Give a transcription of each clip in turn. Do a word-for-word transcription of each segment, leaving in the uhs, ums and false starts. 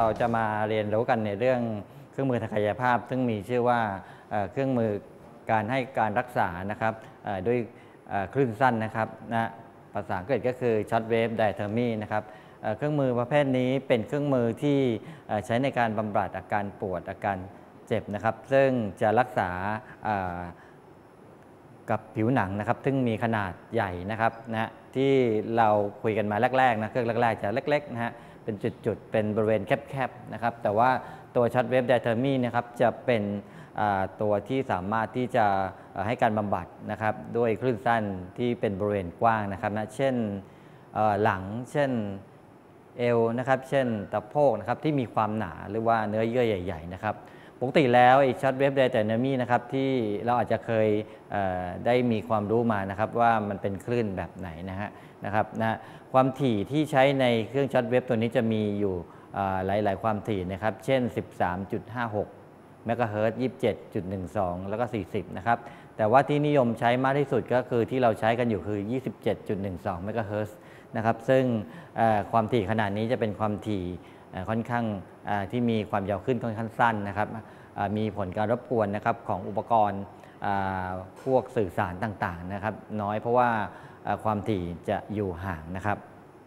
จะมาเรียนรู้กันในเรื่องเครื่องมือทางกายภาพซึ่งมีชื่อว่าเครื่องมือการให้การรักษานะครับด้วยคลื่นสั้นนะครับนะภาษาอังกฤษก็คือ Short Wave Diathermy นะครับเครื่องมือประเภทนี้เป็นเครื่องมือที่ใช้ในการบำบัดอาการปวดอาการเจ็บนะครับซึ่งจะรักษากับผิวหนังนะครับซึ่งมีขนาดใหญ่นะครับนะที่เราคุยกันมาแรกๆนะเครื่องแรกๆจะเล็กๆนะฮะเป็นจุดๆเป็นบริเวณแคบๆนะครับแต่ว่าตัว Short Wave Diathermy นะครับจะเป็นตัวที่สามารถที่จะให้การบำบัดนะครับด้วยคลื่นสั้นที่เป็นบริเวณกว้างนะครับนะเช่นหลังเช่นเอวนะครับเช่นสะโพกนะครับที่มีความหนาหรือว่าเนื้อเยื่อใหญ่ๆนะครับปกติแล้วไอ้ Short Wave Diathermy นะครับที่เราอาจจะเคยได้มีความรู้มานะครับว่ามันเป็นคลื่นแบบไหนนะฮะนะครับนะความถี่ที่ใช้ในเครื่อง Short Wave ตัวนี้จะมีอยู่หลายๆความถี่นะครับเช่น สิบสามจุดห้าหก เมกะเฮิรตซ์ ยี่สิบเจ็ดจุดหนึ่งสอง แล้วก็สี่สิบนะครับแต่ว่าที่นิยมใช้มากที่สุดก็คือที่เราใช้กันอยู่คือ ยี่สิบเจ็ดจุดหนึ่งสอง เมกะเฮิรตซ์นะครับซึ่งความถี่ขนาดนี้จะเป็นความถี่ค่อนข้างที่มีความยาวขึ้นค่อนข้างสั้นนะครับมีผลการรบกวนนะครับของอุปกรณ์พวกสื่อสารต่างๆนะครับน้อยเพราะว่าความถี่จะอยู่ห่างนะครับ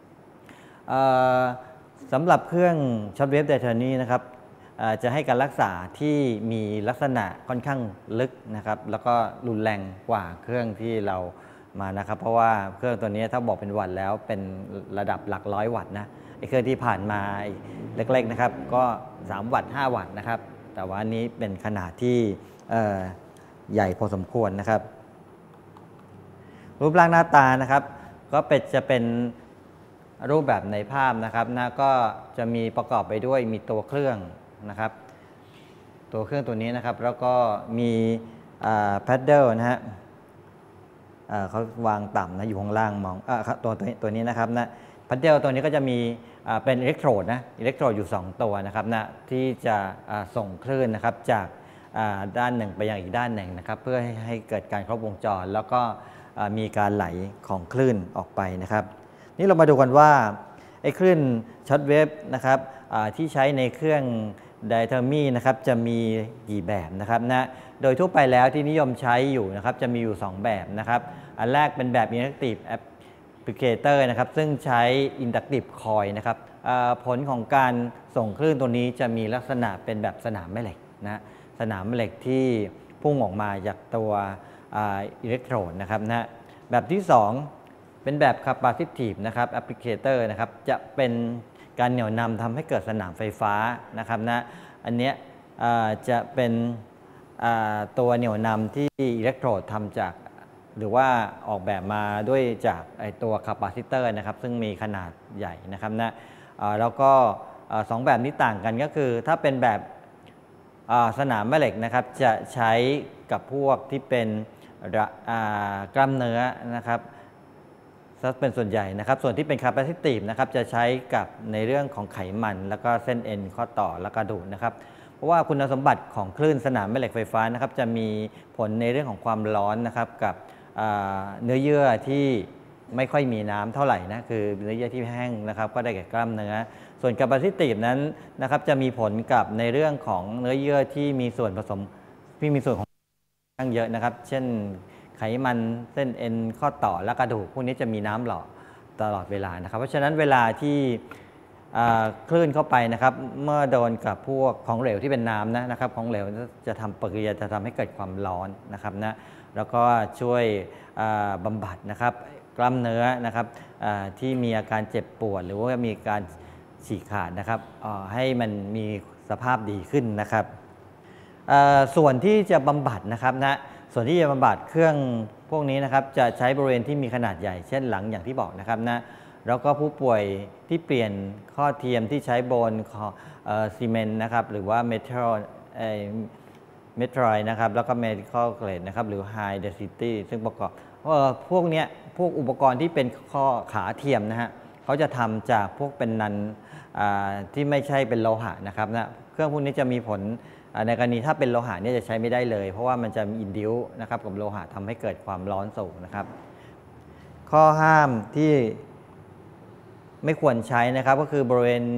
สำหรับเครื่อง Short Wave Diathermy นะครับจะให้การรักษาที่มีลักษณะค่อนข้างลึกนะครับแล้วก็รุนแรงกว่าเครื่องที่เรามานะครับเพราะว่าเครื่องตัวนี้ถ้าบอกเป็นวัตต์แล้วเป็นระดับหลักร้อยวัตต์นะไอ้เครื่องที่ผ่านมาเล็กๆนะครับก็สามวัตต์ห้าวัตต์นะครับแต่ว่านี้เป็นขนาดที่ใหญ่พอสมควรนะครับรูปร่างหน้าตานะครับก็เป็นจะเป็นรูปแบบในภาพนะครับนะก็จะมีประกอบไปด้วยมีตัวเครื่องนะครับตัวเครื่องตัวนี้นะครับแล้วก็มีแพดเดิลนะฮะเขาวางต่ำนะอยู่ข้างล่างมองอตัวตัวนี้นะครับนะแพดเดิลตัวนี้ก็จะมีเป็นอิเล็กโทรดนะอิเล็กโทรดอยู่สองตัวนะครับนะที่จะส่งคลื่นนะครับจากด้านหนึ่งไปยังอีกด้านหนึ่งนะครับเพื่อให้ให้เกิดการครบวงจรแล้วก็มีการไหลของคลื่นออกไปนะครับนี่เรามาดูกันว่าไอ้คลื่นช็อตเวฟนะครับที่ใช้ในเครื่องDiathermy นะครับจะมีกี่แบบนะครับนะโดยทั่วไปแล้วที่นิยมใช้อยู่นะครับจะมีอยู่สองแบบนะครับอันแรกเป็นแบบ Inductive Applicator นะครับซึ่งใช้ Inductive Coil นะครับผลของการส่งคลื่นตัวนี้จะมีลักษณะเป็นแบบสนามแม่เหล็กนะสนามแม่เหล็กที่พุ่งออกมาจากตัวอิเล็กโทรดนะครับนะแบบที่สองเป็นแบบ Capacitive นะครับ Applicator นะครับจะเป็นการเหนี่ยวนำทำให้เกิดสนามไฟฟ้านะครับนะอันนี้จะเป็นตัวเหนี่ยวนำที่อิเล็กโทรดทำจากหรือว่าออกแบบมาด้วยจากไอตัวคาปาซิเตอร์นะครับซึ่งมีขนาดใหญ่นะครับนะแล้วก็สองแบบนี้ต่างกันก็คือถ้าเป็นแบบสนามแม่เหล็กนะครับจะใช้กับพวกที่เป็นกล้ามเนื้อนะครับเป็นส่วนใหญ่นะครับส่วนที่เป็น capacitive นะครับจะใช้กับในเรื่องของไขมันแล้วก็เส้นเอ็นข้อต่อและกระดูกนะครับเพราะว่าคุณสมบัติของคลื่นสนามแม่เหล็กไฟฟ้านะครับจะมีผลในเรื่องของความร้อนนะครับกับเนื้อเยื่อที่ไม่ค่อยมีน้ำเท่าไหร่นะคือเนื้อเยื่อที่แห้งนะครับก็ได้แก่กล้ามเนื้อส่วน capacitive นั้นนะครับจะมีผลกับในเรื่องของเนื้อเยื่อที่มีส่วนผสมที่มีส่วนของตั้งเยอะนะครับเช่นไขมันเส้นเอ็นข้อต่อและกระดูกพวกนี้จะมีน้ำหล่อตลอดเวลานะครับเพราะฉะนั้นเวลาที่คลื่นเข้าไปนะครับเมื่อโดนกับพวกของเหลวที่เป็นน้ำนะนะครับของเหลวจะทำปฏิกิริยาจะทำให้เกิดความร้อนนะครับนะแล้วก็ช่วยบำบัดนะครับกล้ามเนื้อนะครับที่มีอาการเจ็บปวดหรือว่ามีการฉีกขาดนะครับให้มันมีสภาพดีขึ้นนะครับส่วนที่จะบำบัดนะครับนะส่วนที่จะบำบัดเครื่องพวกนี้นะครับจะใช้บริเวณที่มีขนาดใหญ่เช่นหลังอย่างที่บอกนะครับนะแล้วก็ผู้ป่วยที่เปลี่ยนข้อเทียมที่ใช้โบนซีเมนต์นะครับหรือว่าเมทัลเมทรอยนะครับแล้วก็เมดิคอลเกรดนะครับหรือไฮเดนซิตี้ซึ่งประกอบพวกนี้พวกอุปกรณ์ที่เป็นข้อขาเทียมนะฮะเขาจะทำจากพวกเป็นนันที่ไม่ใช่เป็นโลหะนะครับนะเครื่องพวกนี้จะมีผลในกรณีถ้าเป็นโลหะเนี่ยจะใช้ไม่ได้เลยเพราะว่ามันจะมีอินดิวนะครับกับโลหะทำให้เกิดความร้อนสูงนะครับข้อห้ามที่ไม่ควรใช้นะครับก็คือบริเวณ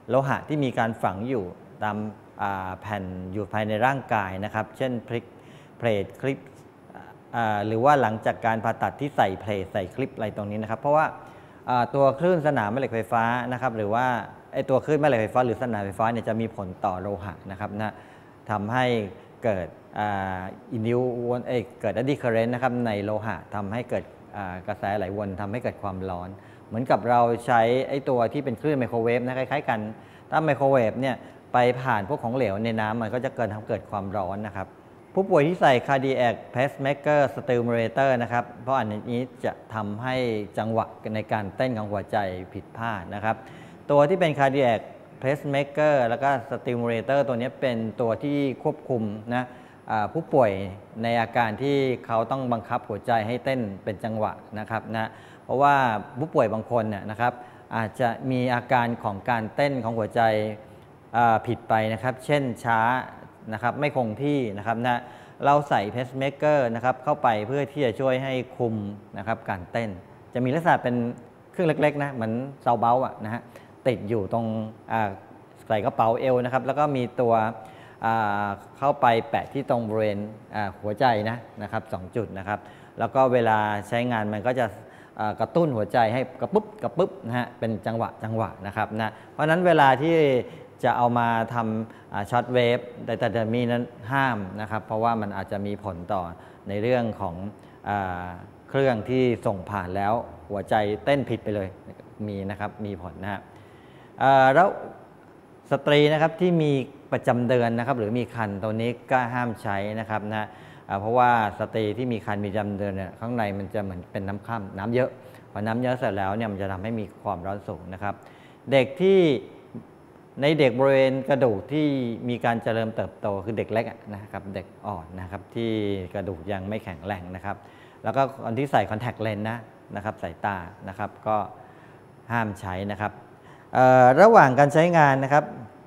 โลหะที่มีการฝังอยู่ตามแผ่นอยู่ภายในร่างกายนะครับเช่นพลิกเพลทคลิปหรือว่าหลังจากการผ่าตัดที่ใส่เพลทใส่คลิปอะไรตรงนี้นะครับเพราะว่าตัวคลื่นสนามแม่เหล็กไฟฟ้านะครับหรือว่าไอตัวคลื่นแม่เหล็กไฟฟ้าหรือสนามไฟฟ้าเนี่ยจะมีผลต่อโลหะนะครับนะทำให้เกิดอินดิววนเอเกิด eddy current นะครับในโลหะทำให้เกิดกระแสไหลวนทำให้เกิดความร้อนเหมือนกับเราใช้ไอตัวที่เป็นคลื่นไมโครเวฟนะคล้ายๆกันถ้าไมโครเวฟเนี่ยไปผ่านพวกของเหลวในน้ำมันก็จะเกิดทำเกิดความร้อนนะครับผู้ป่วยที่ใส่ cardiac pacemaker stimulator นะครับเพราะอันนี้จะทำให้จังหวะในการเต้นของหัวใจผิดพลาดนะครับตัวที่เป็น cardiac pacemaker แล้วก็ stimulator ตัวนี้เป็นตัวที่ควบคุมนะผู้ป่วยในอาการที่เขาต้องบังคับหัวใจให้เต้นเป็นจังหวะนะครับนะเพราะว่าผู้ป่วยบางคนเนี่ยนะครับอาจจะมีอาการของการเต้นของหัวใจผิดไปนะครับเช่นช้านะครับไม่คงที่นะครับนะเราใส่เพสเมเกอร์นะครับเข้าไปเพื่อที่จะช่วยให้คุมนะครับการเต้นจะมีลักษณะเป็นเครื่องเล็กๆนะเหมือนเซาเบลอะนะฮะติดอยู่ตรงใส่กระเป๋าเอวนะครับแล้วก็มีตัวเข้าไปแปะที่ตรงบริเวณหัวใจนะนะครับสองจุดนะครับแล้วก็เวลาใช้งานมันก็จะกระตุ้นหัวใจให้กระปุ๊บกระปุ๊บนะฮะเป็นจังหวะจังหวะนะครับนะเพราะฉะนั้นเวลาที่จะเอามาทำช็อตเวฟไดอะเทอร์มีนั้นห้ามนะครับเพราะว่ามันอาจจะมีผลต่อในเรื่องของเครื่องที่ส่งผ่านแล้วหัวใจเต้นผิดไปเลยมีนะครับมีผลนะฮะแล้วสตรีนะครับที่มีประจำเดือนนะครับหรือมีครรภ์ตัวนี้ก็ห้ามใช้นะครับนะเพราะว่าสตรีที่มีครรภ์มีประจำเดือนเนี่ยข้างในมันจะเหมือนเป็นน้ำข้ามน้ำเยอะพอน้ำเยอะเสร็จแล้วเนี่ยมันจะทำให้มีความร้อนสูงนะครับเด็กที่ในเด็กบริเวณกระดูกที่มีการเจริญเติบโตคือเด็กเล็กนะครับเด็กอ่อนนะครับที่กระดูกยังไม่แข็งแรงนะครับแล้วก็คนที่ใส่คอนแทคเลนส์นะนะครับสายตานะครับก็ห้ามใช้นะครับระหว่างการใช้งานนะครับ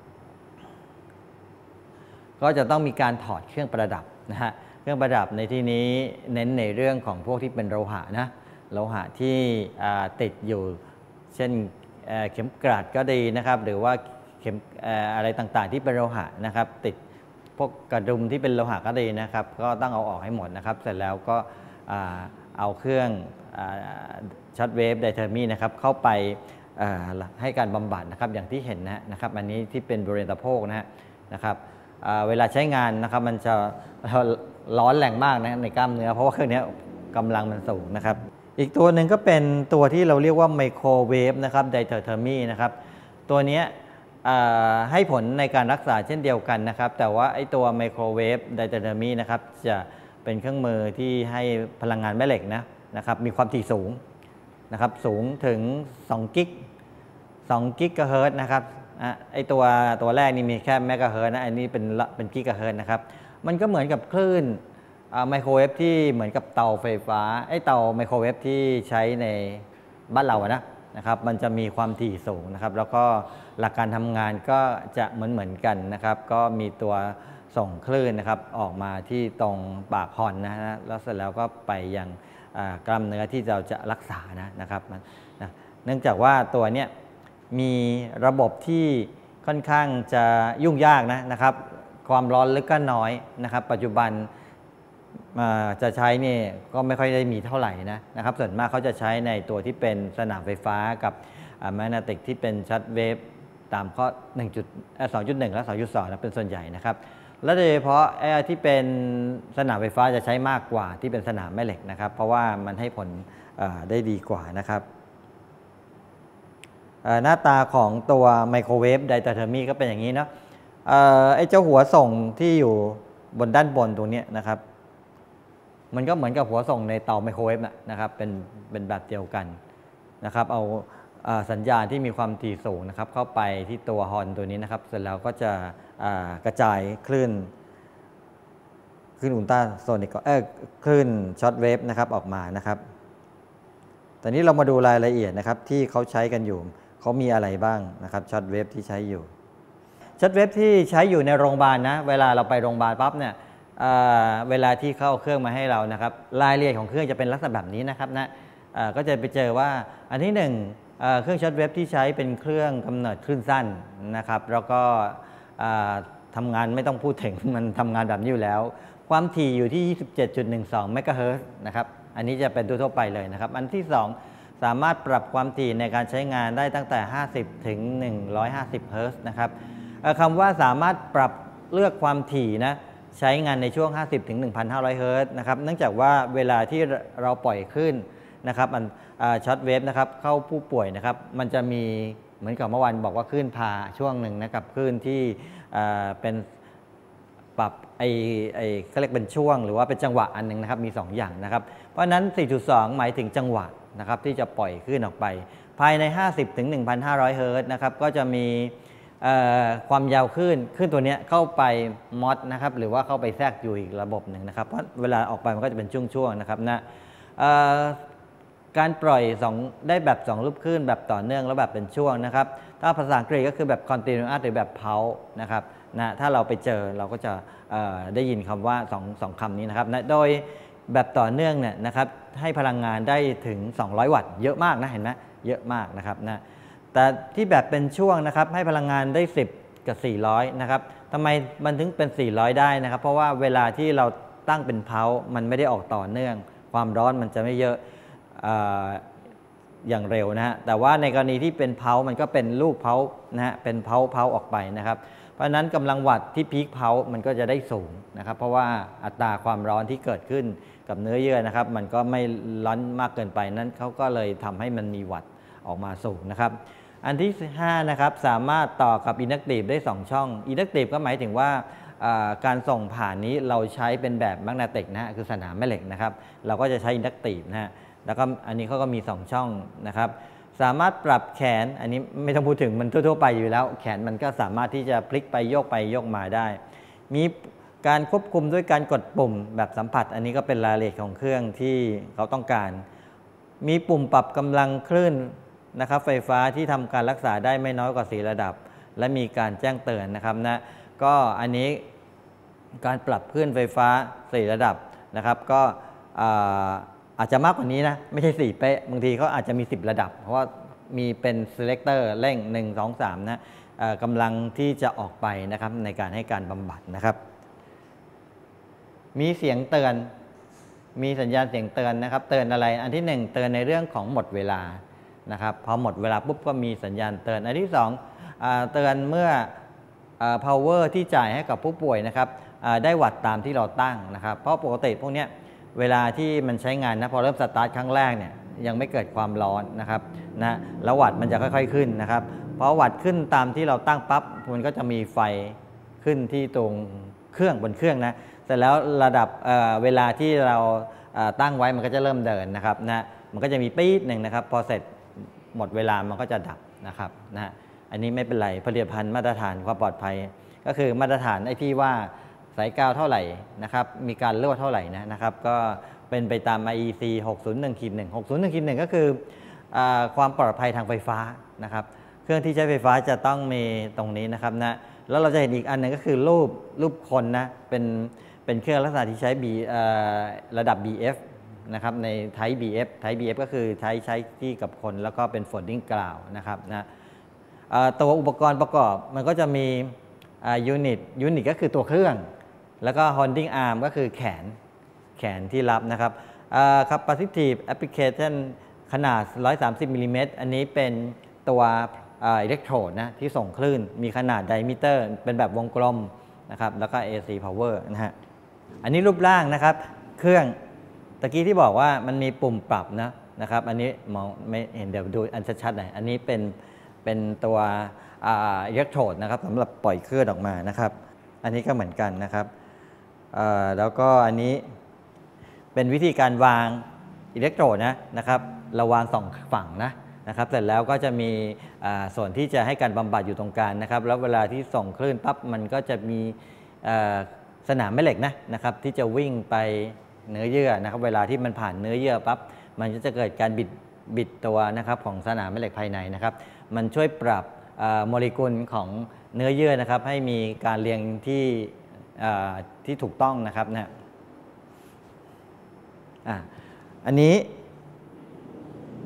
ก็จะต้องมีการถอดเครื่องประดับนะฮะเครื่องประดับในที่นี้เน้นในเรื่องของพวกที่เป็นโลหะนะโลหะที่ติดอยู่เช่นเข็มกลัดก็ดีนะครับหรือว่าเข็มอะไรต่างๆที่เป็นโลหะนะครับติดพวกกระดุมที่เป็นโลหะก็ดีนะครับก็ต้องเอาออกให้หมดนะครับเสร็จแล้วก็เอาเครื่องช็อตเวฟไดเทอร์มีนะครับเข้าไปให้การบำบัดนะครับอย่างที่เห็นนะครับอันนี้ที่เป็นบริเวณสะโพกนะฮะนะครับเวลาใช้งานนะครับมันจะร้อนแรงมากนะในกล้ามเนื้อเพราะว่าเครื่องนี้กำลังมันสูงนะครับอีกตัวหนึ่งก็เป็นตัวที่เราเรียกว่าไมโครเวฟนะครับไดเทอร์มีนะครับตัวนี้ให้ผลในการรักษาเช่นเดียวกันนะครับแต่ว่าไอตัวไมโครเวฟไดเทอร์มีนะครับจะเป็นเครื่องมือที่ให้พลังงานแม่เหล็กนะนะครับมีความถี่สูงนะครับสูงถึงสองกิกสองกิกะเฮิรตซ์นะครับไอตัวตัวแรกนี่มีแค่เมกะเฮิรตซ์นะอันนี้เป็นเป็นกิกะเฮิรตซ์นะครับมันก็เหมือนกับคลื่นไมโครเวฟที่เหมือนกับเตาไฟฟ้าไอเตาไมโครเวฟที่ใช้ในบ้านเราอะนะนะครับมันจะมีความถี่สูงนะครับแล้วก็หลักการทำงานก็จะเหมือนเหมือนกันนะครับก็มีตัวส่งคลื่นนะครับออกมาที่ตรงปากฮอนนะฮะแล้วเสร็จแล้วก็ไปยังกล้ามเนื้อที่เราจะรักษานะนะครับนะเนื่องจากว่าตัวเนี้ยมีระบบที่ค่อนข้างจะยุ่งยากนะนะครับความร้อนลึกก็น้อยนะครับปัจจุบันจะใช้นี่ก็ไม่ค่อยได้มีเท่าไหร่นะนะครับส่วนมากเขาจะใช้ในตัวที่เป็นสนามไฟฟ้ากับแมกเนติกที่เป็นช็อตเวฟตามข้อ สองจุดหนึ่ง และ สองจุดสอง นะเป็นส่วนใหญ่นะครับและโดยเฉพาะที่เป็นสนามไฟฟ้าจะใช้มากกว่าที่เป็นสนามแม่เหล็กนะครับเพราะว่ามันให้ผลได้ดีกว่านะครับหน้าตาของตัวไมโครเวฟไดเทอร์มีก็เป็นอย่างนี้เนาะไอ้เจ้าหัวส่งที่อยู่บนด้านบนตรงนี้นะครับมันก็เหมือนกับหัวส่งในเตาไมโครเวฟนะครับเป็นเป็นแบบเดียวกันนะครับเอาสัญญาณที่มีความถี่สูงนะครับเข้าไปที่ตัวฮอร์นตัวนี้นะครับเสร็จแล้วก็จะกระจายคลื่นคลื่นอุลตราโซนิกเออคลื่นช็อตเวฟนะครับออกมานะครับตอนนี้เรามาดูรายละเอียดนะครับที่เขาใช้กันอยู่เขามีอะไรบ้างนะครับช็อตเวฟที่ใช้อยู่ช็อตเวฟที่ใช้อยู่ในโรงพยาบาลนะเวลาเราไปโรงพยาบาลปั๊บเนี่ยเวลาที่เข้าเครื่องมาให้เรานะครับรายละเอียดของเครื่องจะเป็นลักษณะแบบนี้นะครับนะก็จะไปเจอว่าอันที่หนึ่งเครื่องช็อตเวฟที่ใช้เป็นเครื่องกำเนิดคลื่นสั้นนะครับแล้วก็ทำงานไม่ต้องพูดถึงมันทำงานแบบนี้อยู่แล้วความถี่อยู่ที่ ยี่สิบเจ็ดจุดหนึ่งสอง เมกะเฮิรตซ์นะครับอันนี้จะเป็นทั่วไปเลยนะครับอันที่สองสามารถปรับความถี่ในการใช้งานได้ตั้งแต่ห้าสิบถึงหนึ่งร้อยห้าสิบเฮิรตซ์นะครับคำว่าสามารถปรับเลือกความถี่นะใช้งานในช่วงห้าสิบถึงหนึ่งพันห้าร้อยเฮิรตซ์นะครับเนื่องจากว่าเวลาที่เราปล่อยขึ้นนะครับมันช็อตเวฟนะครับเข้าผู้ป่วยนะครับมันจะมีเหมือนกับเมื่อวานบอกว่าคลื่นพาช่วงหนึ่งนะครับคลื่นที่เป็นปรับไอ้ไอ้เขาเรียกเป็นช่วงหรือว่าเป็นจังหวะอันนึงนะครับมีสองอย่างนะครับเพราะนั้น สี่จุดสอง หมายถึงจังหวะนะครับที่จะปล่อยคลื่นออกไปภายใน ห้าสิบถึงหนึ่งพันห้าร้อย เฮิรตซ์นะครับก็จะมีความยาวคลื่นคลื่นตัวนี้เข้าไปมอดนะครับหรือว่าเข้าไปแทรกอยู่อีกระบบหนึ่งนะครับเพราะเวลาออกไปมันก็จะเป็นช่วงๆนะครับนะการปล่อยสองได้แบบสองรูปคลื่นแบบต่อเนื่องแล้วแบบเป็นช่วงนะครับถ้าภาษาอังกฤษก็คือแบบ continuous หรือแบบ pulse นะครับนะถ้าเราไปเจอเราก็จะได้ยินคำว่าสอง สองคำนี้นะครับนะโดยแบบต่อเนื่องเนี่ยนะครับให้พลังงานได้ถึงสองร้อยวัตต์เยอะมากนะเห็นไหมเยอะมากนะครับนะแต่ที่แบบเป็นช่วงนะครับให้พลังงานได้สิบกับสี่ร้อยนะครับทำไมมันถึงเป็นสี่ร้อยได้นะครับเพราะว่าเวลาที่เราตั้งเป็นเพามันไม่ได้ออกต่อเนื่องความร้อนมันจะไม่เยอะอย่างเร็วนะฮะแต่ว่าในกรณีที่เป็นเพามันก็เป็นลูกเพานะฮะเป็นเพาเพาออกไปนะครับเพราะฉะนั้นกำลังวัตต์ที่พีคเพามันก็จะได้สูงนะครับเพราะว่าอัตราความร้อนที่เกิดขึ้นกับเนื้อเยื่อนะครับมันก็ไม่ร้อนมากเกินไปนั้นเขาก็เลยทำให้มันมีวัตต์ออกมาสูงนะครับอันที่ห้านะครับสามารถต่อกับอินดักตีฟได้สองช่องอินดักตีฟก็หมายถึงว่าการส่งผ่านนี้เราใช้เป็นแบบแมกเนติกนะฮะคือสนามแม่เหล็กนะครับเราก็จะใช้อินดักตีฟนะฮะแล้วก็อันนี้เขาก็มีสองช่องนะครับสามารถปรับแขนอันนี้ไม่ต้องพูดถึงมันทั่วๆไปอยู่แล้วแขนมันก็สามารถที่จะพลิกไปโยกไปโยกมาได้มีการควบคุมด้วยการกดปุ่มแบบสัมผัสอันนี้ก็เป็นรายละเอียดของเครื่องที่เขาต้องการมีปุ่มปรับกำลังคลื่นนะครับไฟฟ้าที่ทำการรักษาได้ไม่น้อยกว่าสี่ระดับและมีการแจ้งเตือนนะครับนะก็อันนี้การปรับคลื่นไฟฟ้าสี่ระดับนะครับก็อาจจะมากกว่านี้นะไม่ใช่สี่เป๊ะบางทีเขาอาจจะมีสิบระดับเพราะว่ามีเป็น selector เร่งหนึ่ง สอง สามนะกำลังที่จะออกไปนะครับในการให้การบำบัดนะครับมีเสียงเตือนมีสัญญาณเสียงเตือนนะครับเตือนอะไรอันที่หนึ่งเตือนในเรื่องของหมดเวลานะครับพอหมดเวลาปุ๊บก็มีสัญญาณเตือนอันที่สองเตือนเมื่อ power ที่จ่ายให้กับผู้ป่วยนะครับได้วัตต์ตามที่เราตั้งนะครับเพราะปกติพวกนี้เวลาที่มันใช้งานนะพอเริ่มสตาร์ทครั้งแรกเนี่ยยังไม่เกิดความร้อนนะครับนะแล้ววัตต์มันจะค่อยๆขึ้นนะครับเพราะวัตต์ขึ้นตามที่เราตั้งปั๊บมันก็จะมีไฟขึ้นที่ตรงเครื่องบนเครื่องนะเสร็จแล้วระดับ เ, เวลาที่เราตั้งไว้มันก็จะเริ่มเดินนะครับนะมันก็จะมีปี๊ดหนึ่งนะครับพอเสร็จหมดเวลามันก็จะดับนะครับนะอันนี้ไม่เป็นไรผลิตภัณฑ์มาตรฐานความปลอดภัยก็คือมาตรฐานไอ้ที่ว่าสายกาวเท่าไหร่นะครับมีการรั่วเท่าไหร่นะนะครับก็เป็นไปตาม ไอ อี ซี หกศูนย์หนึ่ง หนึ่ง หกศูนย์หนึ่ง หนึ่ง ก็คืออความปลอดภัยทางไฟฟ้านะครับเครื่องที่ใช้ไฟฟ้าจะต้องมีตรงนี้นะครับนะแล้วเราจะเห็นอีกอันนึงก็คือรูปรูปคนนะเป็นเป็นเครื่องลักษณะที่ใช้ B ระดับ บี เอฟ นะครับใน Type บี เอฟ Type บี เอฟ ก็คือใช้ใช้ที่กับคนแล้วก็เป็น folding ground นะครับนะตัวอุปกรณ์ประกอบมันก็จะมียูนิตยูนิตก็คือตัวเครื่องแล้วก็ holding arm ก็คือแขนแขนที่รับนะครับ capacitive application ขนาดหนึ่งร้อยสามสิบมิลลิเมตรอันนี้เป็นตัวอิเล็กโทรดนะที่ส่งคลื่นมีขนาดไดมิเตอร์เป็นแบบวงกลมนะครับแล้วก็ เอ ซี power นะฮะอันนี้รูปร่างนะครับเครื่องตะกี้ที่บอกว่ามันมีปุ่มปรับนะนะครับอันนี้มองไม่เห็นเดี๋ยวดูอันชัดๆหน่อยอันนี้เป็นเป็นตัวอิเล็กโทรดนะครับสำหรับปล่อยคลื่นออกมานะครับอันนี้ก็เหมือนกันนะครับแล้วก็อันนี้เป็นวิธีการวางอิเล็กโทรดนะนะครับเราวางสองฝั่งนะนะครับเสร็จแล้วก็จะมีส่วนที่จะให้การบำบัดอยู่ตรงกลางนะครับแล้วเวลาที่ส่งคลื่นปั๊บมันก็จะมีสนามแม่เหล็กนะนะครับที่จะวิ่งไปเนื้อเยื่อนะครับเวลาที่มันผ่านเนื้อเยื่อปั๊บมันก็จะเกิดการบิดบิดตัวนะครับของสนามแม่เหล็กภายในนะครับมันช่วยปรับโมเลกุลของเนื้อเยื่อนะครับให้มีการเรียงที่ที่ถูกต้องนะครับนะอันนี้เ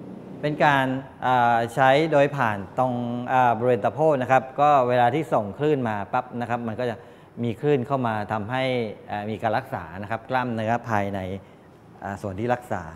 เป็นการใช้โดยผ่านตรงบริเวณตะโพกนะครับก็เวลาที่ส่งคลื่นมาปั๊บนะครับมันก็จะมีคลื่นเข้ามาทำให้มีการรักษานะครับกล้ามเนื้อภายในส่วนที่รักษา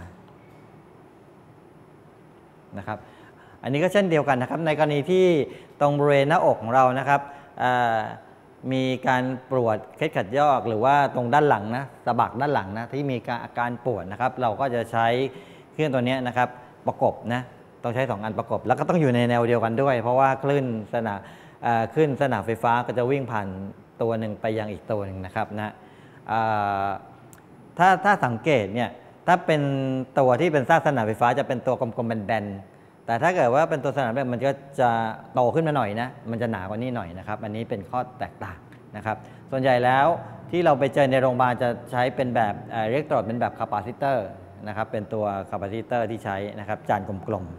นะครับอันนี้ก็เช่นเดียวกันนะครับในกรณีที่ตรงบริเวณหน้าอกของเรานะครับมีการปวดเคล็ดขัดยอกหรือว่าตรงด้านหลังนะสะบักด้านหลังนะที่มีอาการปวดนะครับเราก็จะใช้เครื่องตัวนี้นะครับประกบนะต้องใช้สองอันประกบแล้วก็ต้องอยู่ในแนวเดียวกันด้วยเพราะว่าคลื่นสนามคลื่นสนามไฟฟ้าก็จะวิ่งผ่านตัวหนึ่งไปยังอีกตัวหนึ่งนะครับนะถ้าถ้าสังเกตเนี่ยถ้าเป็นตัวที่เป็นสร้างสนามไฟฟ้าจะเป็นตัวกลมๆแบนๆแต่ถ้าเกิดว่าเป็นตัวสนามแบบมันก็จะโตขึ้นมาหน่อยนะมันจะหนากว่านี้หน่อยนะครับอันนี้เป็นข้อแตกต่างนะครับส่วนใหญ่แล้วที่เราไปเจอในโรงพยาบาลจะใช้เป็นแบบเรียกตัวเป็นแบบคาปาซิเตอร์นะครับเป็นตัวคาปาซิเตอร์ที่ใช้นะครับจานกลม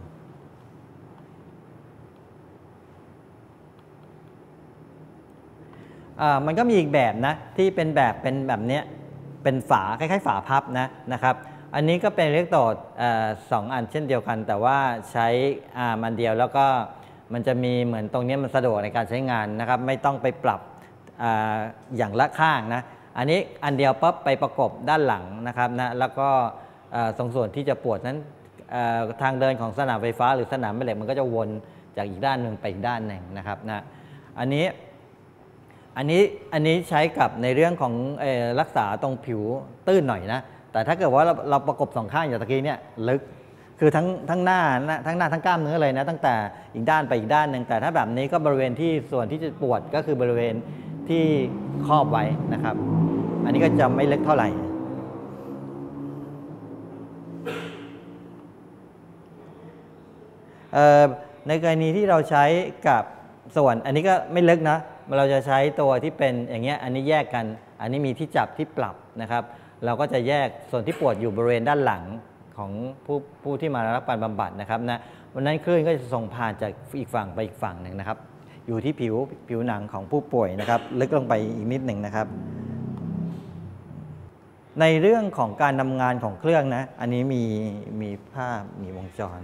ๆมันก็มีอีกแบบนะที่เป็นแบบเป็นแบบนี้เป็นฝาคล้ายๆฝาพับนะนะครับอันนี้ก็เป็นเรียกตัวสองอันเช่นเดียวกันแต่ว่าใช้อันเดียวแล้วก็มันจะมีเหมือนตรงนี้มันสะดวกในการใช้งานนะครับไม่ต้องไปปรับ อ, อย่างละข้างนะอันนี้อันเดียวปั๊บไปประกบด้านหลังนะครับนะแล้วก็ตรงส่วนที่จะปวดนั้นทางเดินของสนามไฟฟ้าหรือสนามแม่เหล็กมันก็จะวนจากอีกด้านหนึ่งไปอีกด้านหนึ่งนะครับนะอันนี้อันนี้อันนี้ใช้กับในเรื่องของรักษาตรงผิวตื้นหน่อยนะแต่ถ้าเกิดว่าเราเราประกบสองข้างอย่างตะกี้เนี่ยลึกคือทั้งทั้งหน้าทั้งหน้าทั้งกล้ามเนื้อเลยนะตั้งแต่อีกด้านไปอีกด้านหนึ่งแต่ถ้าแบบนี้ก็บริเวณที่ส่วนที่จะปวดก็คือบริเวณที่ครอบไว้นะครับอันนี้ก็จะไม่เล็กเท่าไหร่ในกรณีที่เราใช้กับส่วนอันนี้ก็ไม่ลึกนะเราจะใช้ตัวที่เป็นอย่างเงี้ยอันนี้แยกกันอันนี้มีที่จับที่ปรับนะครับเราก็จะแยกส่วนที่ปวดอยู่บริเวณด้านหลังของผู้ผู้ที่มารับการบำบัดนะครับนะวันนั้นคลื่นก็จะส่งผ่านจากอีกฝั่งไปอีกฝั่งหนึ่งนะครับอยู่ที่ผิวผิวหนังของผู้ป่วยนะครับลึกลงไปอีกนิดหนึ่งนะครับในเรื่องของการทำงานของเครื่องนะอันนี้มีมีภาพมีวงจร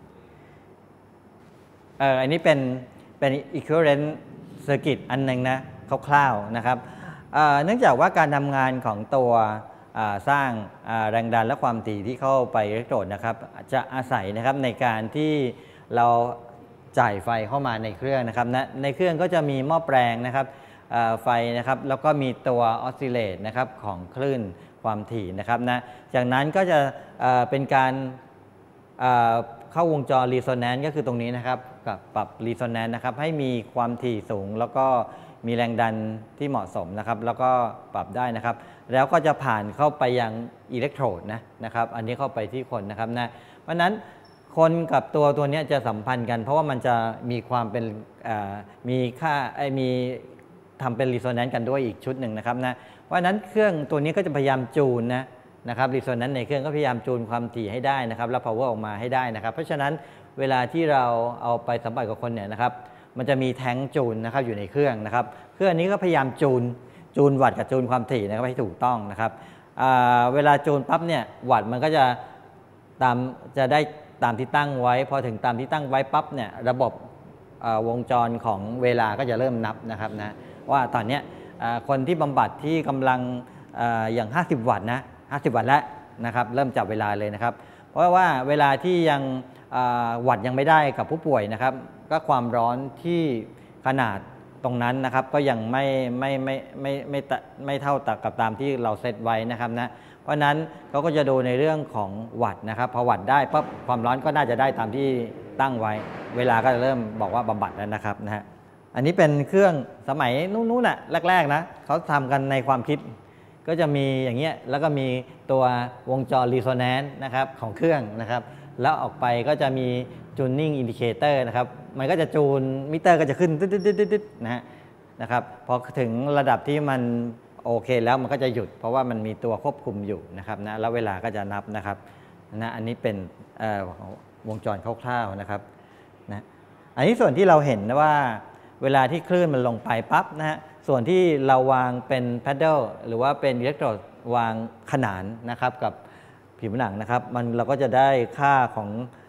เอออันนี้เป็นเป็น equivalent circuit อันหนึ่งนะคร่าวๆนะครับเนื่องจากว่าการทำงานของตัวสร้างแรงดันและความถี่ที่เข้าไปอิเล็กโทรดนะครับจะอาศัยนะครับในการที่เราจ่ายไฟเข้ามาในเครื่องนะครับนะในเครื่องก็จะมีหม้อแปลงนะครับไฟนะครับแล้วก็มีตัวออสซิเลตนะครับของคลื่นความถี่นะครับนะจากนั้นก็จะเป็นการเข้าวงจรรีโซแนนซ์ก็คือตรงนี้นะครับกับปรับรีโซแนนซ์นะครับให้มีความถี่สูงแล้วก็มีแรงดันที่เหมาะสมนะครับแล้วก็ปรับได้นะครับแล้วก็จะผ่านเข้าไปยังอิเล็กโทรดนะนะครับอันนี้เข้าไปที่คนนะครับนะเพราะนั้นคนกับตัวตัวนี้จะสัมพันธ์กันเพราะว่ามันจะมีความเป็นมีค่าไอ้มีทำเป็นรีโซแนนซ์กันด้วยอีกชุดหนึ่งนะครับนะเพราะนั้นเครื่องตัวนี้ก็จะพยายามจูนนะนะครับรีโซแนนซ์ในเครื่องก็พยายามจูนความถี่ให้ได้นะครับแล้ว power ออกมาให้ได้นะครับเพราะฉะนั้นเวลาที่เราเอาไปสัมผัสกับคนเนี่ยนะครับมันจะมีแท้งจูนนะครับอยู่ในเครื่องนะครับเครื่องนี้ก็พยายามจูนจูนวัตต์กับจูนความถี่นะครับให้ถูกต้องนะครับเวลาจูนปั๊บเนี่ยวัตต์มันก็จะตามจะได้ตามที่ตั้งไว้พอถึงตามที่ตั้งไว้ปั๊บเนี่ยระบบวงจรของเวลาก็จะเริ่มนับนะครับนะว่าตอนนี้คนที่บำบัดที่กำลังอย่างห้าสิบวัตต์นะห้าสิบวัตต์แล้วนะครับเริ่มจับเวลาเลยนะครับเพราะว่าเวลาที่ยังวัตต์ยังไม่ได้กับผู้ป่วยนะครับก็ความร้อนที่ขนาดตรงนั้นนะครับก็ยังไม่ไม่ไม่ไม่ไม่ไม่เท่ากับตามที่เราเซตไว้นะครับนะเพราะนั้นเขาก็จะดูในเรื่องของวัตต์นะครับพอวัตต์ได้ปั๊บความร้อนก็น่าจะได้ตามที่ตั้งไว้เวลาก็จะเริ่มบอกว่าบำบัดแล้วนะครับนะฮะอันนี้เป็นเครื่องสมัยนู้นๆน่ะแรกๆนะเขาทำกันในความคิดก็จะมีอย่างเงี้ยแล้วก็มีตัววงจรรีโซแนนซ์นะครับของเครื่องนะครับแล้วออกไปก็จะมีจูนนิ่งอินดิเคเตอร์นะครับมันก็จะจูนมิเตอร์ก็จะขึ้นตึ๊ดๆๆนะฮะนะครับพอถึงระดับที่มันโอเคแล้วมันก็จะหยุดเพราะว่ามันมีตัวควบคุมอยู่นะครับนะแล้วเวลาก็จะนับนะครับนะอันนี้เป็นวงจรคร่าวๆนะครับนะอันนี้ส่วนที่เราเห็นนะว่าเวลาที่คลื่นมันลงไปปั๊บนะฮะส่วนที่เราวางเป็นแพดเดิลหรือว่าเป็นอิเล็กโทรดวางขนานนะครับกับผิวหนังนะครับมันเราก็จะได้ค่าของ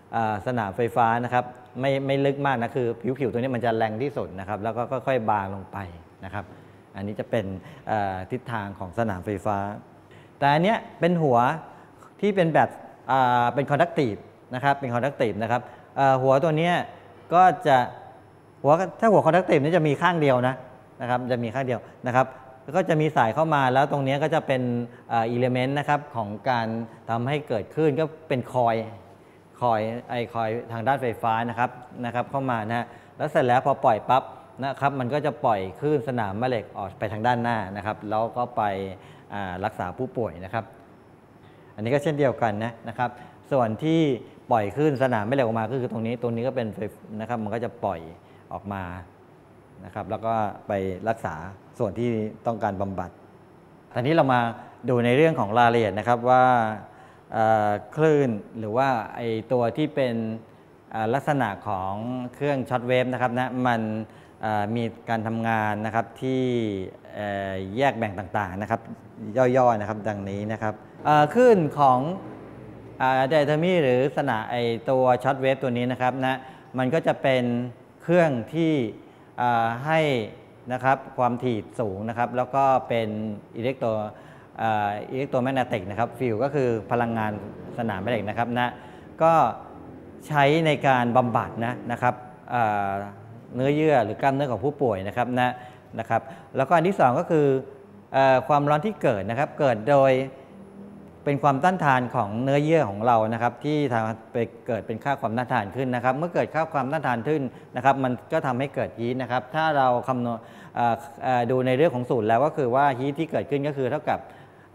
สนามไฟฟ้านะครับไม่ไม่ลึกมากนะคือผิวๆตัวนี้มันจะแรงที่สุดนะครับแล้วก็ค่อยๆบางลงไปนะครับอันนี้จะเป็นทิศทางของสนามไฟฟ้าแต่อันเนี้ยเป็นหัวที่เป็นแบบเป็นคอนดักตีฟนะครับเป็นคอนดักตีฟนะครับหัวตัวนี้ก็จะหัวถ้าหัวคอนดักตีฟนี่จะมีข้างเดียวนะนะครับจะมีข้างเดียวนะครับแล้วก็จะมีสายเข้ามาแล้วตรงนี้ก็จะเป็นอิเลเมนต์นะครับของการทำให้เกิดขึ้นก็เป็นคอยคอยไอคอยทางด้านไฟฟ้านะครับนะครับเข้ามานะแล้วเสร็จแล้วพอปล่อยปั๊บนะครับมันก็จะปล่อยคลื่นสนามแม่เหล็กออกไปทางด้านหน้านะครับแล้วก็ไปรักษาผู้ป่วยนะครับอันนี้ก็เช่นเดียวกันนะนะครับส่วนที่ปล่อยคลื่นสนามแม่เหล็กออกมาก็คือตรงนี้ตรงนี้ก็เป็นนะครับมันก็จะปล่อยออกมานะครับแล้วก็ไปรักษาส่วนที่ต้องการบำบัดตอนนี้เรามาดูในเรื่องของรายละเอียดนะครับว่าคลื่นหรือว่าไอตัวที่เป็นลักษณะของเครื่องช็อตเวฟนะครับนะมันมีการทำงานนะครับที่แยกแบ่งต่างๆนะครับย่อยๆนะครับดังนี้นะครับคลื่นของไดอะโทมีหรือสนะไอตัวช็อตเวฟตัวนี้นะครับนะมันก็จะเป็นเครื่องที่ให้นะครับความถี่สูงนะครับแล้วก็เป็นอิเล็กโตรอิเล็กโทรแมกเนติกนะครับฟิลก็คือพลังงานสนามแม่เหล็กนะครับนะก็ใช้ในการบำบัดนะนะครับเนื้อเยื่อหรือกล้ามเนื้อของผู้ป่วยนะครับนะนะครับแล้วก็อันที่สองก็คือความร้อนที่เกิดนะครับเกิดโดยเป็นความต้านทานของเนื้อเยื่อของเรานะครับที่ทำไปเกิดเป็นค่าความต้านทานขึ้นนะครับเมื่อเกิดค่าความต้านทานขึ้นนะครับมันก็ทำให้เกิดฮีทนะครับถ้าเราคำนวณดูในเรื่องของสูตรแล้วก็คือว่าฮีทที่เกิดขึ้นก็คือเท่ากับ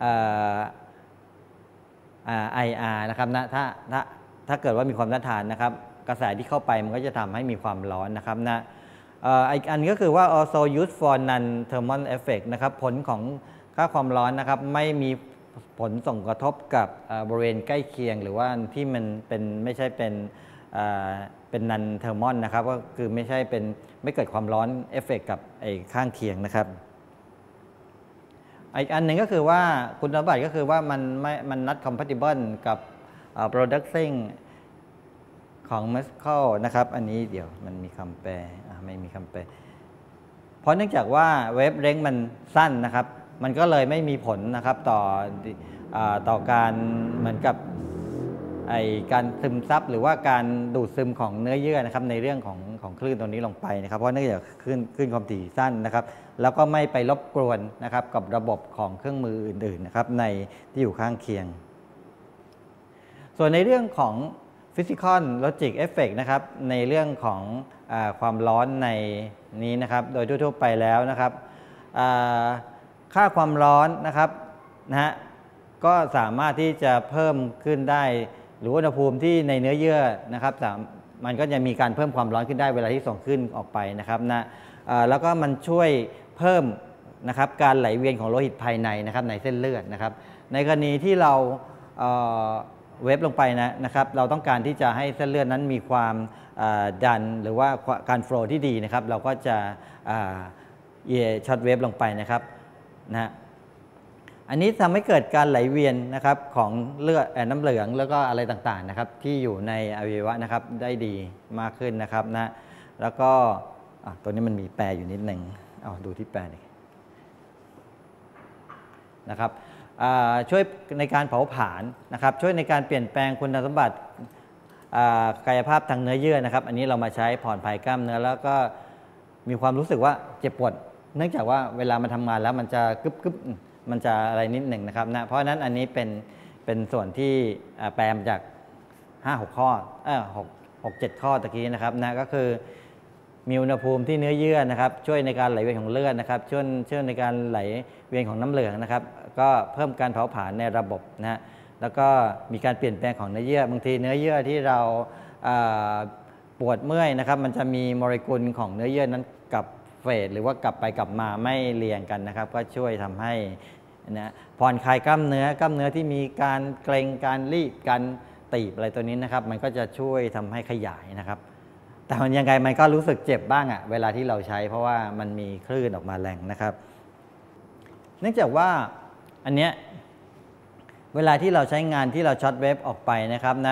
ไออาร์นะครับนะถ้าถ้าถ้าเกิดว่ามีความต้านทานนะครับกระแสที่เข้าไปมันก็จะทำให้มีความร้อนนะครับนะอีกอันก็คือว่า also used for non thermal effect นะครับผลของค่าความร้อนนะครับไม่มีผลส่งกระทบกับบริเวณใกล้เคียงหรือว่าที่มันเป็นไม่ใช่เป็นเป็นนันเทอร์มอนนะครับก็คือไม่ใช่เป็นไม่เกิดความร้อนเอฟเฟกต์กับไอ้ข้างเคียงนะครับอีกอันหนึ่งก็คือว่าคุณสมบัติก็คือว่ามันไม่มัน not compatible กับ producing ของ Mescal นะครับอันนี้เดี๋ยวมันมีคำแปลไม่มีคำแปลเพราะเนื่องจากว่าเวฟเลนส์มันสั้นนะครับมันก็เลยไม่มีผลนะครับต่อต่อการเหมือนกับไอการซึมซับหรือว่าการดูดซึมของเนื้อเยื่อนะครับในเรื่องของของคลื่นตัวนี้ลงไปนะครับเพราะเนื่องจากคลื่นคลื่นความถี่สั้นนะครับแล้วก็ไม่ไปรบกวนนะครับกับระบบของเครื่องมืออื่นๆนะครับในที่อยู่ข้างเคียงส่วนในเรื่องของ Physical Logic Effect นะครับในเรื่องของอความร้อนในนี้นะครับโดยทั่วๆไปแล้วนะครับค่าความร้อนนะครับนะฮะก็สามารถที่จะเพิ่มขึ้นได้หรืออุณหภูมิที่ในเนื้อเยื่อนะครับมันก็จะมีการเพิ่มความร้อนขึ้นได้เวลาที่ส่งขึ้นออกไปนะครับนะแล้วก็มันช่วยเพิ่มนะครับการไหลเวียนของโลหิตภายในนะครับในเส้นเลือดนะครับในกรณีที่เราเวฟลงไปนะนะครับเราต้องการที่จะให้เส้นเลือดนั้นมีความดันหรือว่าการโฟลว์ที่ดีนะครับเราก็จะช็อตเวฟลงไปนะครับนะอันนี้ทำให้เกิดการไหลเวียนนะครับของเลือดน้ำเหลืองแล้วก็อะไรต่างๆนะครับที่อยู่ในอวัยวะนะครับได้ดีมากขึ้นนะครับนะแล้วก็ตัวนี้มันมีแปรอยู่นิดหนึ่งเอาดูที่แปรนะครับช่วยในการเผาผลาญนะครับช่วยในการเปลี่ยนแปลงคุณสมบัติกายภาพทางเนื้อเยื่อนะครับอันนี้เรามาใช้ผ่อนคลายกล้ามเนื้อแล้วก็มีความรู้สึกว่าเจ็บปวดเนื่องจากว่าเวลามันทำงานแล้วมันจะกึบกึบมันจะอะไรนิดหนึ่งนะครับนะเพราะฉะนั้นอันนี้เป็นเป็นส่วนที่แปลมาจาก ห้าหก ข้อเออหก หก เจ็ด ข้อตะกี้นะครับนะก็คือมีอุณหภูมิที่เนื้อเยื่อนะครับช่วยในการไหลเวียนของเลือดนะครับช่วยช่วยในการไหลเวียนของน้ำเหลืองนะครับก็เพิ่มการเผาผลาญในระบบนะฮะแล้วก็มีการเปลี่ยนแปลงของเนื้อเยื่อบางทีเนื้อเยื่อที่เราปวดเมื่อยนะครับมันจะมีโมเลกุลของเนื้อเยื่อนั้นกับเฟสหรือว่ากลับไปกลับมาไม่เรียงกันนะครับก็ช่วยทำให้นะผ่อนคลายกล้ามเนื้อกล้ามเนื้อที่มีการเกร็งการรีบการตีบอะไรตัวนี้นะครับมันก็จะช่วยทำให้ขยายนะครับแต่มันยังไงมันก็รู้สึกเจ็บบ้างอะเวลาที่เราใช้เพราะว่ามันมีคลื่นออกมาแรงนะครับเนื่องจากว่าอันเนี้ยเวลาที่เราใช้งานที่เราช็อตเวฟออกไปนะครับนะ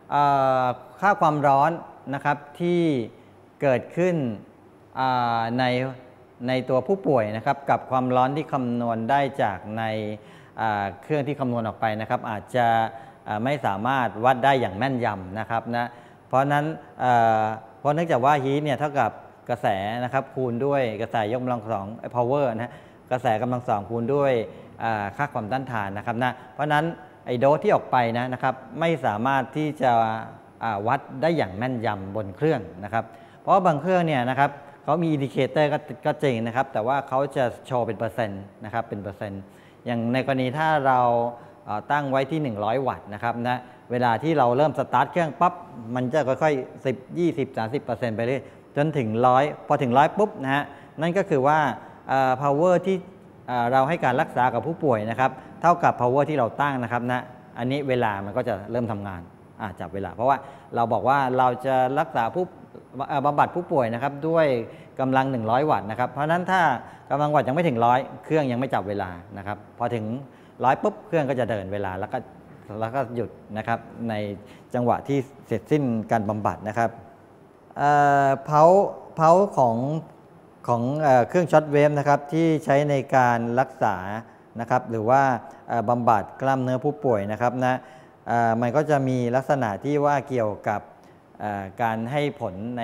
ค่าความร้อนนะครับที่เกิดขึ้นในในตัวผู้ป่วยนะครับกับความร้อนที่คำนวณได้จากในเครื่องที่คำนวณออกไปนะครับอาจจะไม่สามารถวัดได้อย่างแม่นยำนะครับนะเพราะนั้นเพราะเนื่องจากว่าฮีทเนี่ยเท่ากับกระแสนะครับคูณด้วยกระแสยกกำลังสอง power นะกระแสกำลังสองคูณด้วยค่าความต้านทานนะครับนะเพราะนั้นไอโดสที่ออกไปนะนะครับไม่สามารถที่จะวัดได้อย่างแม่นยำบนเครื่องนะครับเพราะบางเครื่องเนี่ยนะครับเขามีอินดิเคเตอร์ก็จริงนะครับแต่ว่าเขาจะโชว์เป็นเปอร์เซ็นต์นะครับเป็นเปอร์เซ็นต์อย่างในกรณีถ้าเราตั้งไว้ที่หนึ่งร้อยวัตต์นะครับนะเวลาที่เราเริ่มสตาร์ทเครื่องปั๊บมันจะค่อยๆสิบ ยี่สิบ สามสิบเปอร์เซ็นต์ ไปเรื่อยจนถึงร้อยพอถึงร้อยปุ๊บนะฮะนั่นก็คือว่า power ที่เราให้การรักษากับผู้ป่วยนะครับเท่ากับ power ที่เราตั้งนะครับนะอันนี้เวลามันก็จะเริ่มทำงานจับเวลาเพราะว่าเราบอกว่าเราจะรักษาผู้บำบัดผู้ป่วยนะครับด้วยกำลังหนึ่งร้อยวัตต์นะครับเพราะฉะนั้นถ้ากำลังวัตต์ยังไม่ถึงร้อยเครื่องยังไม่จับเวลานะครับพอถึงร้อยปุ๊บเครื่องก็จะเดินเวลาแล้วก็แล้วก็หยุดนะครับในจังหวะที่เสร็จสิ้นการบำบัดนะครับเพาเพาของของเครื่องช็อตเวฟนะครับที่ใช้ในการรักษานะครับหรือว่าบำบัดกล้ามเนื้อผู้ป่วยนะครับนะมันก็จะมีลักษณะที่ว่าเกี่ยวกับการให้ผลใน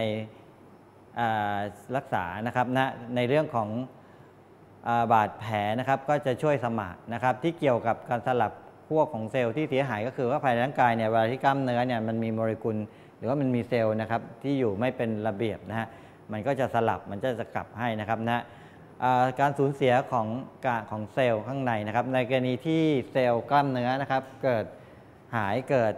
รักษานะครับนะในเรื่องของบาดแผลนะครับก็จะช่วยสมานนะครับที่เกี่ยวกับการสลับขั้วของเซลล์ที่เสียหายก็คือว่าภายในร่างกายเนี่ยเวลาที่กล้ามเนื้อเนี่ยมันมีโมเลกุลหรือว่ามันมีเซลล์นะครับที่อยู่ไม่เป็นระเบียบนะฮะมันก็จะสลับมันจะจะกลับให้นะครับนะการสูญเสียของของเซลล์ข้างในนะครับในกรณีที่เซลล์กล้ามเนื้อนะครับเกิดหายเกิด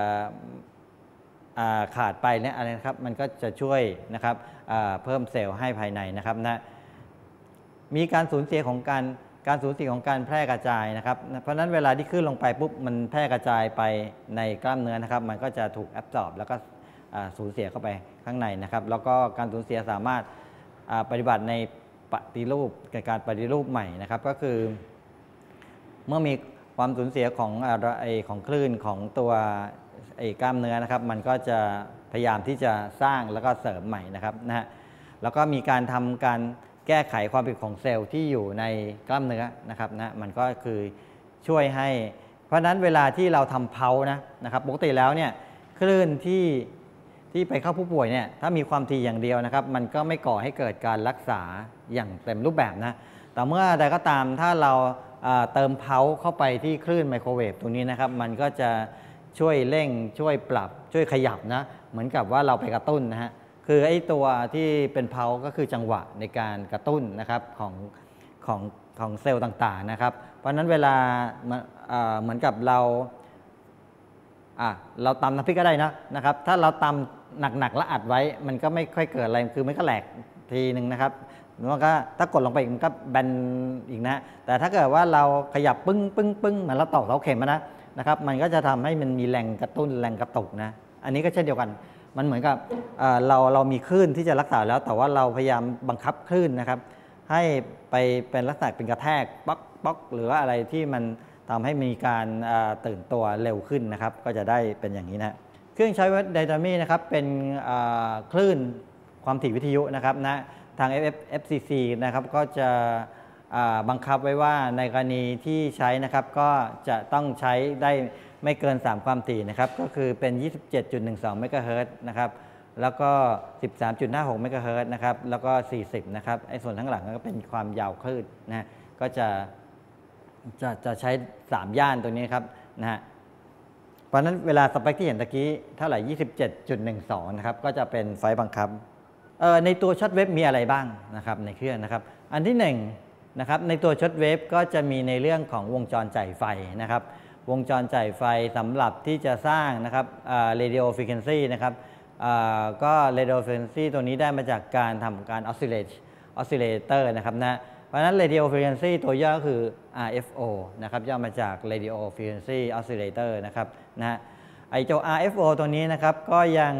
ขาดไปเนี่ยอะไรนะครับมันก็จะช่วยนะครับเพิ่มเซลล์ให้ภายในนะครับนะมีการสูญเสียของการการสูญเสียของการแพร่กระจายนะครับเพราะฉะนั้นเวลาที่ขึ้นลงไปปุ๊บมันแพร่กระจายไปในกล้ามเนื้อนะครับมันก็จะถูกแอบซอร์บแล้วก็สูญเสียเข้าไปข้างในนะครับแล้วก็การสูญเสียสามารถปฏิบัติในปฏิรูปการปฏิรูปใหม่นะครับก็คือเมื่อมีความสูญเสียของไอของคลื่นของตัวไอกล้ามเนื้อนะครับมันก็จะพยายามที่จะสร้างแล้วก็เสริมใหม่นะครับนะฮะแล้วก็มีการทำการแก้ไขความผิดของเซลล์ที่อยู่ในกล้ามเนื้อนะครับนะมันก็คือช่วยให้เพราะฉะนั้นเวลาที่เราทำเพานะนะครับปกติแล้วเนี่ยคลื่นที่ที่ไปเข้าผู้ป่วยเนี่ยถ้ามีความถี่อย่างเดียวนะครับมันก็ไม่ก่อให้เกิดการรักษาอย่างเต็มรูปแบบนะแต่เมื่อใดก็ตามถ้าเราเติมเพาเข้าไปที่คลื่นไมโครเวฟตรงนี้นะครับมันก็จะช่วยเร่งช่วยปรับช่วยขยับนะเหมือนกับว่าเราไปกระตุ้นนะฮะคือไอ้ตัวที่เป็นเพาก็คือจังหวะในการกระตุ้นนะครับของของของเซลล์ต่างๆนะครับเพราะฉะนั้นเวลาเหมือนกับเราอ่ะเราตำน้ำพริกก็ได้นะนะครับถ้าเราตำหนักๆแล้วอัดไว้มันก็ไม่ค่อยเกิดอะไรคือมันก็แหลกทีหนึ่งนะครับแล้วก็ถ้ากดลงไปมันก็แบนอีกนะแต่ถ้าเกิดว่าเราขยับปึ้งปึ้งปึ้งเหมือนเราตอกเสาเข็มนะนะครับมันก็จะทำให้มันมีแรงกระตุ้นแรงกระตุกนะอันนี้ก็เช่นเดียวกันมันเหมือนกับเราเรามีคลื่นที่จะรักษาแล้วแต่ว่าเราพยายามบังคับคลื่นนะครับให้ไปเป็นลักษณะเป็นกระแทกป๊อกป๊อกหรือว่าอะไรที่มันทำให้มีการตื่นตัวเร็วขึ้นนะครับก็จะได้เป็นอย่างนี้นะเครื่องใช้วัดไดนามิกนะครับเป็นคลื่นความถี่วิทยุนะครับนะทาง เอฟ ซี ซี นะครับก็จะบังคับไว้ว่าในกรณีที่ใช้นะครับก็จะต้องใช้ได้ไม่เกินสามความถี่นะครับก็คือเป็น ยี่สิบเจ็ดจุดหนึ่งสอง เมกะเฮิรตซ์นะครับแล้วก็ สิบสามจุดห้าหก เมกะเฮิรตซ์นะครับแล้วก็สี่สิบนะครับไอ้ส่วนทั้งหลังก็เป็นความยาวคลื่นนะก็จะจะจะใช้สามย่านตัวนี้ครับนะฮะเพราะฉะนั้นเวลาสเปคที่เห็นตะกี้เท่าไหร่ ยี่สิบเจ็ดจุดหนึ่งสอง นะครับก็จะเป็นไฟบังคับเอ่อในตัวช็อตเวฟมีอะไรบ้างนะครับในเครื่องนะครับอันที่หนึ่งนะครับในตัวช็อตเวฟก็จะมีในเรื่องของวงจรจ่ายไฟนะครับวงจรจ่ายไฟสำหรับที่จะสร้างนะครับ radio frequency นะครับก็ radio frequency ตัวนี้ได้มาจากการทำการ oscillate oscillator นะครับนะเพราะฉะนั้น radio frequency ตัวย่อก็คือ อาร์ เอฟ โอ นะครับย่อมาจาก radio frequency oscillator นะครับนะไอเจ้า อาร์ เอฟ โอ ตัวนี้นะครับก็ยัง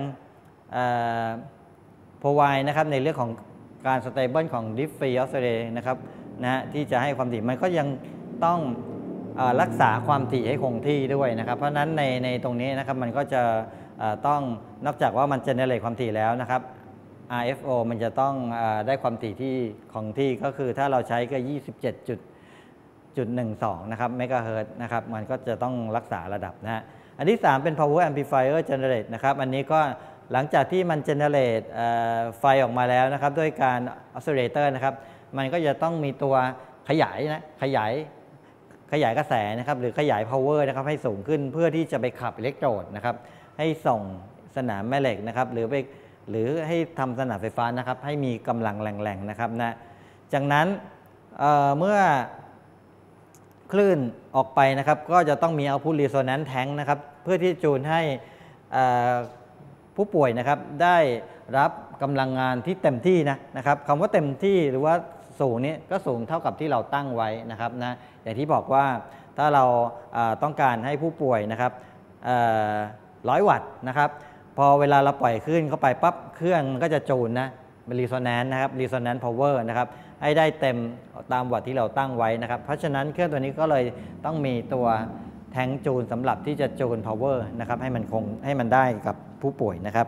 provide นะครับในเรื่องของการ stable ของ deep free oscillator นะครับนะที่จะให้ความถี่มันก็ยังต้องรักษาความถี่ให้คงที่ด้วยนะครับเพราะฉะนั้นในในตรงนี้นะครับมันก็จะต้องนอกจากว่ามัน generate ความถี่แล้วนะครับ อาร์ เอฟ โอ มันจะต้องได้ความถี่ที่ของที่ก็คือถ้าเราใช้ก็ ยี่สิบเจ็ดจุดหนึ่งสอง นะครับเมกะเฮิรตซ์นะครับมันก็จะต้องรักษาระดับนะฮะอันที่สามเป็น power amplifier generate นะครับอันนี้ก็หลังจากที่มัน generate ไฟออกมาแล้วนะครับด้วยการ oscillator นะครับมันก็จะต้องมีตัวขยายนะขยายขยายกระแสนะครับหรือขยาย power นะครับให้สูงขึ้นเพื่อที่จะไปขับอิเล็กโทรดนะครับให้ส่งสนามแม่เหล็กนะครับหรือไปหรือให้ทำสนามไฟฟ้านะครับให้มีกำลังแรงๆนะครับนะจากนั้นเเมื่อคลื่นออกไปนะครับก็จะต้องมี output resonance tank นะครับเพื่อที่จูนให้ผู้ป่วยนะครับได้รับกำลังงานที่เต็มที่นะนะครับคำว่าเต็มที่หรือว่าสูงนี้ก็สูงเท่ากับที่เราตั้งไว้นะครับนะอย่างที่บอกว่าถ้าเราต้องการให้ผู้ป่วยนะครับร้อยวัตต์นะครับพอเวลาเราปล่อยคลื่นเข้าไปปั๊บเครื่องมันก็จะจูนนะเป็น resonance นะครับ resonance power นะครับให้ได้เต็มตามวัตต์ที่เราตั้งไว้นะครับเพราะฉะนั้นเครื่องตัวนี้ก็เลยต้องมีตัวแทงจูนสำหรับที่จะจูน power นะครับให้มันคงให้มันได้กับผู้ป่วยนะครับ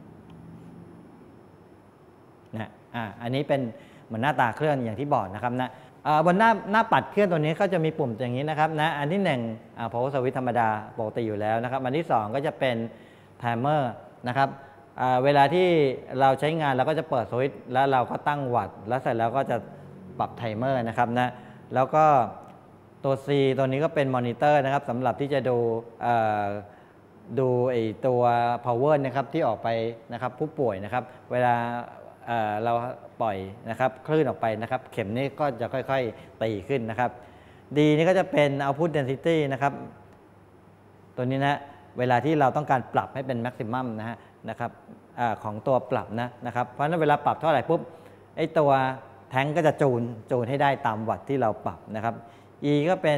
นะอ่าอันนี้เป็นเหมือนหน้าตาเครื่องอย่างที่บอกนะครับนะบนหน้าหน้าปัดเครื่องตัวนี้ก็จะมีปุ่มอย่างนี้นะครับนะอันที่หนึ่ง power switch ธรรมดาปกติอยู่แล้วนะครับอันที่สองก็จะเป็น timer นะครับเวลาที่เราใช้งานเราก็จะเปิดสวิตช์แล้วเราก็ตั้งวัตต์แล้วเสร็จแล้วก็จะปรับไทเมอร์นะครับนะแล้วก็ตัว C ตัวนี้ก็เป็นมอนิเตอร์นะครับสำหรับที่จะดูดูไอตัว power นะครับที่ออกไปนะครับผู้ป่วยนะครับเวลาเราปล่อยนะครับคลื่นออกไปนะครับเข็มนี้ก็จะค่อยๆตีขึ้นนะครับ D นี่ก็จะเป็น output density นะครับตัวนี้นะเวลาที่เราต้องการปรับให้เป็น maximum นะฮะนะครับอของตัวปรับนะนะครับเพราะฉะนั้นเวลาปรับเท่าไหร่ปุ๊บไอตัวแทงก็จะจูนจูนให้ได้ตามวัตต์ที่เราปรับนะครับ E ก็เป็น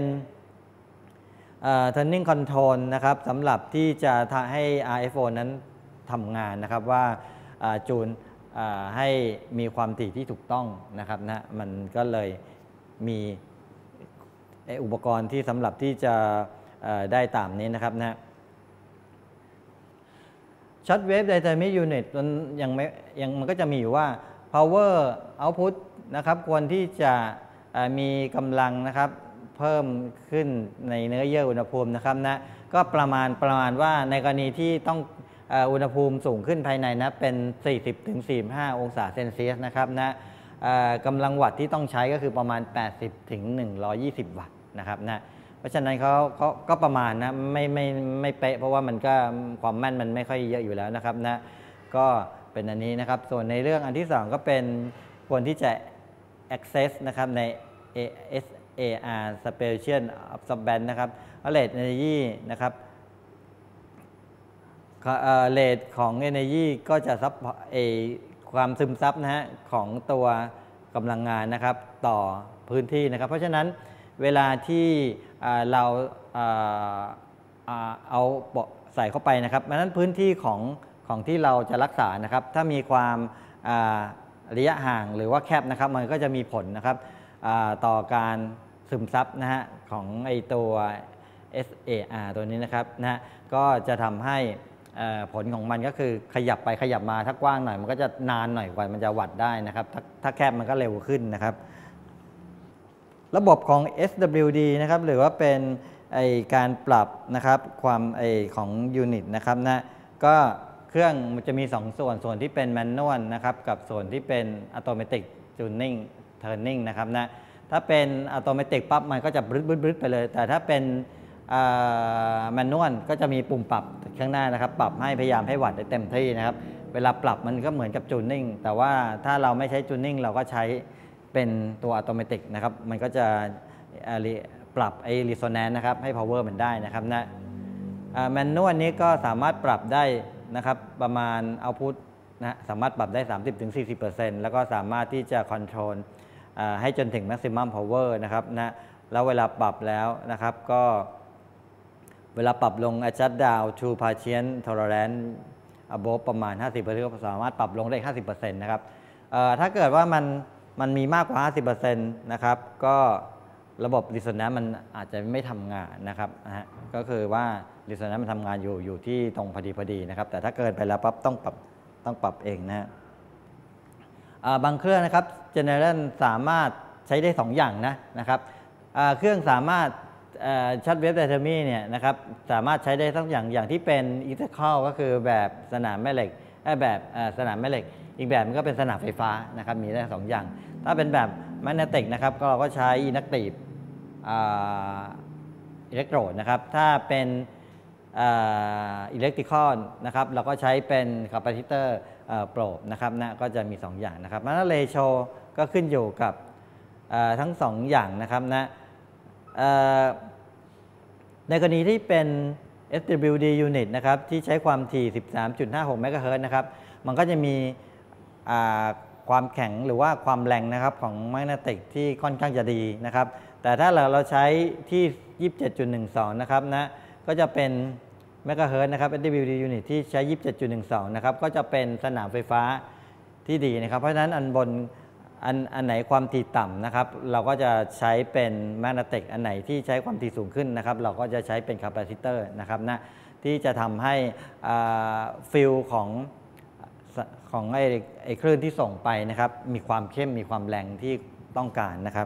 turning control นะครับสำหรับที่จะให้ อาร์ เอฟ โอ นั้นทำงานนะครับว่าจูนให้มีความถี่ที่ถูกต้องนะครับนะมันก็เลยมีอุปกรณ์ที่สำหรับที่จะได้ตามนี้นะครับนะช็อตเวฟไดนามิกยูนิตมันยังไม่ยังมันก็จะมีอยู่ว่า power output นะครับควรที่จะมีกำลังนะครับเพิ่มขึ้นในเนื้อเยื่ออุณหภูมินะครับนะก็ประมาณประมาณว่าในกรณีที่ต้องอุณหภูมิสูงขึ้นภายในนะเป็น สี่สิบถึงสี่สิบห้า องศาเซนเซียสนะครับนะกำลังวัตต์ที่ต้องใช้ก็คือประมาณ แปดสิบถึงหนึ่งร้อยยี่สิบ วัตต์นะครับนะเพราะฉะนั้นเขาเขาก็ประมาณนะไม่ไม่ไม่เป๊ะเพราะว่ามันก็ความแม่นมันไม่ค่อยเยอะอยู่แล้วนะครับนะก็เป็นอันนี้นะครับส่วนในเรื่องอันที่สองก็เป็นควรที่จะ access นะครับใน เอ เอส เอ อาร์ Special Absorbance นะครับ rate energy นะครับเรทของ energy ก็จะซับเอความซึมซับนะฮะของตัวกำลังงานนะครับต่อพื้นที่นะครับเพราะฉะนั้นเวลาที่เราเอาใส่เข้าไปนะครับเพราะฉะนั้นพื้นที่ของของที่เราจะรักษานะครับถ้ามีความระยะห่างหรือว่าแคบนะครับมันก็จะมีผลนะครับต่อการซึมซับนะฮะของไอตัว เอส เอ อาร์ ตัวนี้นะครับนะก็จะทำให้ผลของมันก็คือขยับไปขยับมาถ้ากว้างหน่อยมันก็จะนานหน่อยกว่ามันจะวัดได้นะครับถ้าถ้าแคบมันก็เร็วขึ้นนะครับระบบของ เอส ดับเบิลยู ดี นะครับหรือว่าเป็นไอการปรับนะครับความไอของยูนิตนะครับนะก็เครื่องมันจะมีสองส่วนส่วนที่เป็นแมนนวลนะครับกับส่วนที่เป็นอัตโนมัติจูนนิ่งเทิร์นนิ่งนะครับนะถ้าเป็นอัตโนมัติปั๊บมันก็จะบรึดบรึดบรึดไปเลยแต่ถ้าเป็นแมนนวลก็จะมีปุ่มปรับข้างหน้านะครับปรับให้พยายามให้วัตต์ได้เต็มที่นะครับเวลาปรับมันก็เหมือนกับจูนนิ่งแต่ว่าถ้าเราไม่ใช้จูนนิ่งเราก็ใช้เป็นตัวอัตโนมัตินะครับมันก็จะปรับไอ้ resonance นะครับให้ power มันได้นะครับนะแมนนวลนี้ก็สามารถปรับได้นะครับประมาณ output นะสามารถปรับได้ สามสิบถึงสี่สิบเปอร์เซ็นต์ แล้วก็สามารถที่จะ control ให้จนถึง maximum power นะครับนะแล้วเวลาปรับแล้วนะครับก็เวลาปรับลง adjust down to patient tolerance above ประมาณ ห้าสิบเปอร์เซ็นต์ ก็สามารถปรับลงได้ ห้าสิบเปอร์เซ็นต์ นะครับถ้าเกิดว่ามันมันมีมากกว่า ห้าสิบเปอร์เซ็นต์ นะครับก็ระบบรีโซแนนซ์มันอาจจะไม่ทำงานนะครับนะฮะก็คือว่ารีโซแนนซ์มันทำงานอยู่อยู่ที่ตรงพอดีพอดีนะครับแต่ถ้าเกินไปแล้วปั๊บต้องปรับต้องปรับเองนะฮะบางเครื่องนะครับ General สามารถใช้ได้สองอย่างนะนะครับเครื่องสามารถช็อตเวฟไดเทอร์มีเนี่ยนะครับสามารถใช้ได้ทั้งอย่างอย่างที่เป็นอิเล็กทรอก็คือแบบสนามแม่เหล็กแบบสนามแม่เหล็กอีกแบบมันก็เป็นสนามไฟฟ้านะครับมีได้สองอย่างถ้าเป็นแบบแมกเนติกนะครับก็เราก็ใช้อินดักตีฟอิเล็กโทรดนะครับถ้าเป็นอิเล็กทริคอลนะครับเราก็ใช้เป็นคาปาซิเตอร์โปรบนะครับนะก็จะมีสองอย่างนะครับแล้วเรโชก็ขึ้นอยู่กับทั้งสองอย่างนะครับนะในกรณีที่เป็น เอส ดับเบิลยู ดี unit นะครับที่ใช้ความถี่ สิบสามจุดห้าหก เมกะเฮิรตซ์นะครับมันก็จะมีความแข็งหรือว่าความแรงนะครับของแมกเนติกที่ค่อนข้างจะดีนะครับแต่ถ้าเราเราใช้ที่ ยี่สิบเจ็ดจุดหนึ่งสอง นะครับนะก็จะเป็นเมกะเฮิรตซ์นะครับ เอส ดับเบิลยู ดี unit ที่ใช้ ยี่สิบเจ็ดจุดหนึ่งสอง นะครับก็จะเป็นสนามไฟฟ้าที่ดีนะครับเพราะฉะนั้นอันบนอันอันไหนความถี่ต่ำนะครับเราก็จะใช้เป็นแมกเนติกอันไหนที่ใช้ความถี่สูงขึ้นนะครับเราก็จะใช้เป็นคาปาซิเตอร์นะครับนะที่จะทำให้ฟิลของของไอ้ไอ้คลื่นที่ส่งไปนะครับมีความเข้มมีความแรงที่ต้องการนะครับ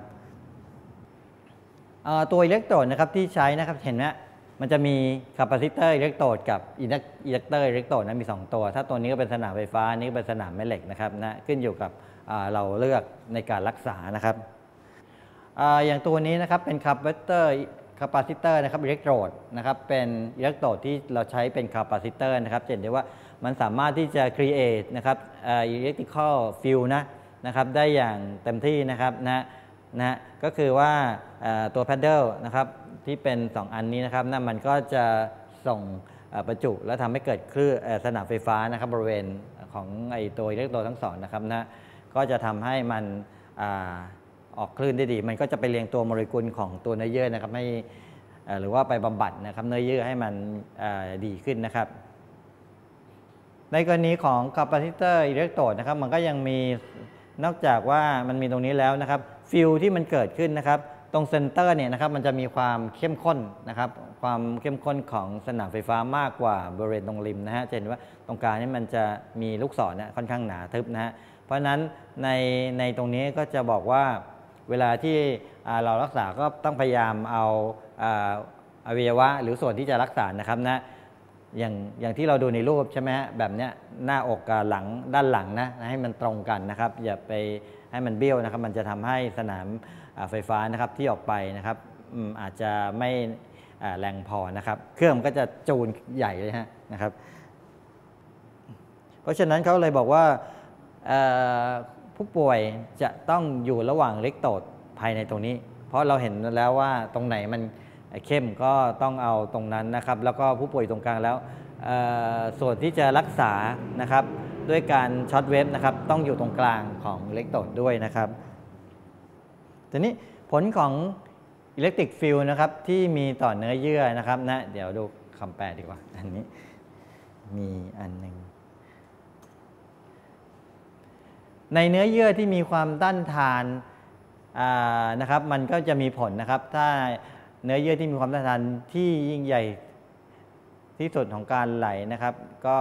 ตัวอิเล็กโทรดนะครับที่ใช้นะครับเห็นไหมมันจะมีคาปาซิเตอร์อิเล็กโทรดกับอินดักเตอร์อิเล็กโทรดนะมีสองตัวถ้าตัวนี้ก็เป็นสนามไฟฟ้านี้ก็เป็นสนามแม่เหล็กนะครับนะขึ้นอยู่กับเราเลือกในการรักษานะครับอย่างตัวนี้นะครับเป็นคาปาซิเตอร์คาปาซิเตอร์นะครับอิเล็กโทรดนะครับเป็นอิเล็กโทรดที่เราใช้เป็นคาปาซิเตอร์นะครับเห็นได้ว่ามันสามารถที่จะ create นะครับ electrical field นะนะครับได้อย่างเต็มที่นะครับนะนะก็คือว่าตัว paddle นะครับที่เป็นสองอันนี้นะครับนั่นมันก็จะส่งประจุแล้วทำให้เกิดคลื่นสนามไฟฟ้านะครับบริเวณของไอตัวอิเล็กโทรดทั้งสองนะครับนะก็จะทำให้มันออกคลื่นได้ดีมันก็จะไปเรียงตัวโมเลกุลของตัวเนื้อเยื่อนะครับให้หรือว่าไปบำบัดนะครับเนื้อเยื่อให้มันดีขึ้นนะครับในกรณีของคาปาซิเตอร์อิเล็กโทรดนะครับมันก็ยังมีนอกจากว่ามันมีตรงนี้แล้วนะครับฟิลที่มันเกิดขึ้นนะครับตรงเซนเตอร์เนี่ยนะครับมันจะมีความเข้มข้นนะครับความเข้มข้นของสนามไฟฟ้ามากกว่าบริเวณตรงริมนะฮะเห็นว่าตรงกลางนี่มันจะมีลูกศรเนี่ยค่อนข้างหนาทึบนะฮะเพราะฉะนั้นในในตรงนี้ก็จะบอกว่าเวลาที่เรารักษาก็ต้องพยายามเอาอวัยวะหรือส่วนที่จะรักษานะครับนะอย่างอย่างที่เราดูในรูปใช่ไหมฮะแบบเนี้ยหน้าอกกับหลังด้านหลังนะให้มันตรงกันนะครับอย่าไปให้มันเบี้ยวนะครับมันจะทำให้สนามไฟฟ้านะครับที่ออกไปนะครับอาจจะไม่แรงพอนะครับเครื่องมันก็จะจูนใหญ่เลยฮะนะครับเพราะฉะนั้นเขาเลยบอกว่าผู้ป่วยจะต้องอยู่ระหว่างอิเล็กโทรดภายในตรงนี้เพราะเราเห็นแล้วว่าตรงไหนมันเข้มก็ต้องเอาตรงนั้นนะครับแล้วก็ผู้ป่วยตรงกลางแล้วส่วนที่จะรักษานะครับด้วยการช็อตเวฟนะครับต้องอยู่ตรงกลางของอิเล็กโทรดด้วยนะครับทีนี้ผลของอิเล็กทริกฟิลด์นะครับที่มีต่อเนื้อเยื่อนะครับนะเดี๋ยวดูคำแปลดีกว่าอันนี้มีอันหนึ่งในเนื้อเยื่อที่มีความต้านทานนะครับมันก็จะมีผลนะครับถ้าเนื้อเยื่อที่มีความต้านทานที่ยิ่งใหญ่ที่สุดของการไหลนะครับก็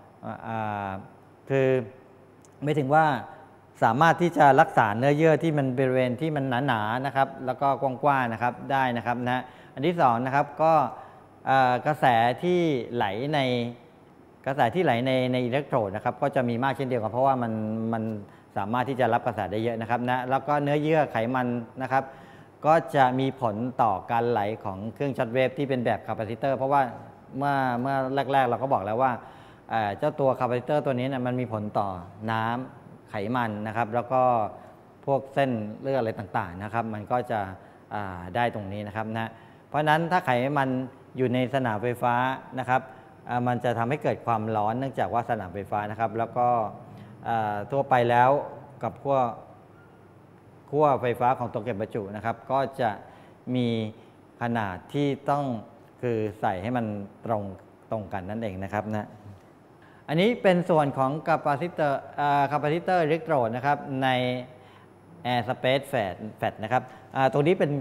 คือไม่ถึงว่าสามารถที่จะรักษาเนื้อเยื่อที่มันบริเวณที่มันหนาๆนะครับแล้วก็กว้างๆนะครับได้นะครับนะอันที่สองนะครับก็กระแสที่ไหลในกระแสที่ไหลในในอิเล็กโทรดนะครับก็จะมีมากเช่นเดียวกันเพราะว่ามันมันสามารถที่จะรับกระแสได้เยอะนะครับนะแล้วก็เนื้อเยื่อไขมันนะครับก็จะมีผลต่อการไหลของเครื่องช็อตเวฟที่เป็นแบบคาปาซิเตอร์เพราะว่าเมื่อเมื่อแรกๆเราก็บอกแล้วว่าเจ้าตัวคาปาซิเตอร์ตัวนี้นะมันมีผลต่อน้ำไขมันนะครับแล้วก็พวกเส้นเลือดอะไรต่างๆนะครับมันก็จะได้ตรงนี้นะครับนะเพราะฉะนั้นถ้าไขมันอยู่ในสนามไฟฟ้านะครับมันจะทำให้เกิดความร้อนเนื่องจากว่าสนามไฟฟ้านะครับแล้วก็ทั่วไปแล้วกับพวกขั้วไฟฟ้าของตัวเก็บบรรจุนะครับก็จะมีขนาดที่ต้องคือใส่ให้มันตรงตรงกันนั่นเองนะครับนะอันนี้เป็นส่วนของคาปาซิเตอร์คาปาซิเตอร์อิเล็กโทรดนะครับใน Air Space Fat นะครับตรงนี้เป็น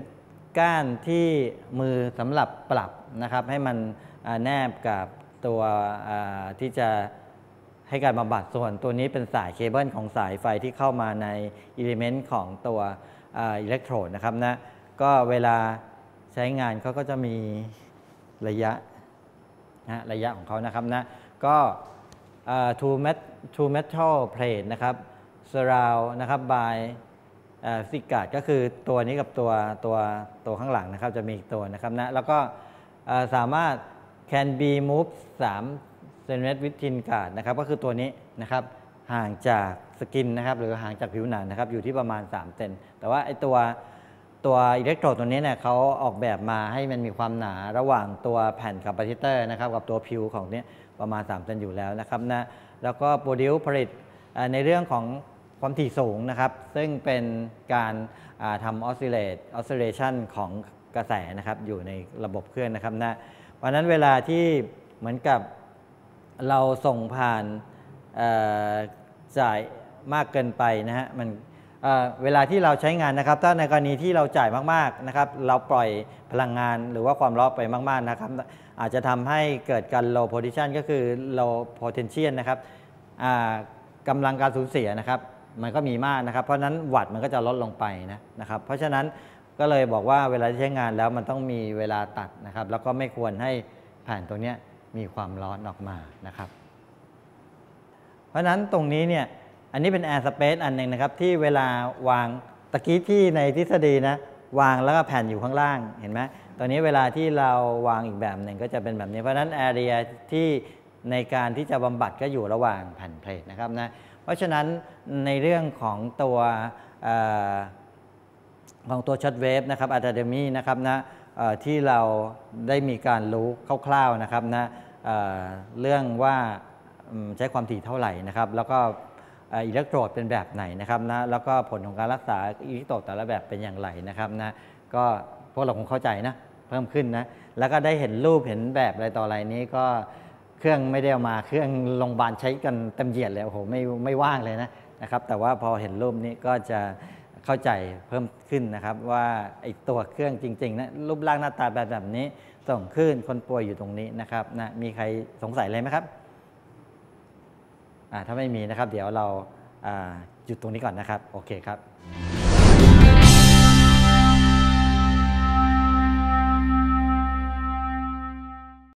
ก้านที่มือสำหรับปรับนะครับให้มันแนบกับตัวที่จะให้การบำบัดส่วนตัวนี้เป็นสายเคเบิลของสายไฟที่เข้ามาในอิเลเมนต์ของตัวอิเล็กโทรดนะครับนะก็เวลาใช้งานเขาก็จะมีระยะนะระยะของเขานะครับนะก็ two metal two metal plate นะครับ surround นะครับ by ซิกาดก็คือตัวนี้กับตัวตัวตัวข้างหลังนะครับจะมีอีกตัวนะครับนะแล้วก็สามารถ can be moved สามเซนติเมตร within guard นะครับก็คือตัวนี้นะครับห่างจากสกินนะครับหรือห่างจากผิวหนังนะครับอยู่ที่ประมาณสามเซนแต่ว่าไอตัวตัวอิเล็กโทรดตัวนี้เนี่ยเขาออกแบบมาให้มันมีความหนาระหว่างตัวแผ่นคาปาซิเตอร์นะครับกับตัวผิวของนี้ประมาณสามเซนอยู่แล้วนะครับนะแล้วก็โปรดิวผลิตในเรื่องของความถี่สูงนะครับซึ่งเป็นการทำออสซิเลตออสซิเลชันของกระแสนะครับอยู่ในระบบเครื่องนะครับนะเพราะนั้นเวลาที่เหมือนกับเราส่งผ่านจ่ายมากเกินไปนะฮะมันเ, เวลาที่เราใช้งานนะครับถ้าในกรณีที่เราจ่ายมากๆนะครับเราปล่อยพลังงานหรือว่าความร้อนไปมากๆนะครับอาจจะทำให้เกิดการ low position ก็คือ low potential นะครับกำลังการสูญเสียนะครับมันก็มีมากนะครับเพราะนั้นวัตต์มันก็จะลดลงไปนะนะครับเพราะฉะนั้นก็เลยบอกว่าเวลาใช้งานแล้วมันต้องมีเวลาตัดนะครับแล้วก็ไม่ควรให้แผ่นตรงนี้มีความร้อนออกมานะครับเพราะฉะนั้นตรงนี้เนี่ยอันนี้เป็น air space อันหนึ่งนะครับที่เวลาวางตะกี้ที่ในทฤษฎีนะวางแล้วก็แผ่นอยู่ข้างล่างเห็นไหมตอนนี้เวลาที่เราวางอีกแบบหนึ่งก็จะเป็นแบบนี้เพราะฉะนั้น area ที่ในการที่จะบำบัดก็อยู่ระหว่างแผ่นเพลทนะครับนะเพราะฉะนั้นในเรื่องของตัวของตัวช็อตเวฟนะครับอะคาเดมี่นะครับนะที่เราได้มีการรู้คร่าวๆนะครับนะเ, เรื่องว่าใช้ความถี่เท่าไหร่นะครับแล้วก็อิเล็กโทรดเป็นแบบไหนนะครับนะแล้วก็ผลของการรักษาอิเล็กโทรดแต่ละแบบเป็นอย่างไรนะครับนะก็พวกเราคงเข้าใจนะเพิ่มขึ้นนะแล้วก็ได้เห็นรูปเห็นแบบอะไรต่ออะไรนี้ก็เครื่องไม่ได้เอามาเครื่องโรงพยาบาลใช้กันเต็มเหยียดเลยโอ้โหไม่ไม่ว่างเลยนะนะครับแต่ว่าพอเห็นรูปนี้ก็จะเข้าใจเพิ่มขึ้นนะครับว่าไอตัวเครื่องจริงๆนะรูปร่างหน้าตาแบบแบบนี้ส่งขึ้นคนป่วยอยู่ตรงนี้นะครับนะมีใครสงสัยอะไรไหมครับถ้าไม่มีนะครับเดี๋ยวเราหยุดตรงนี้ก่อนนะครับโอเคครับ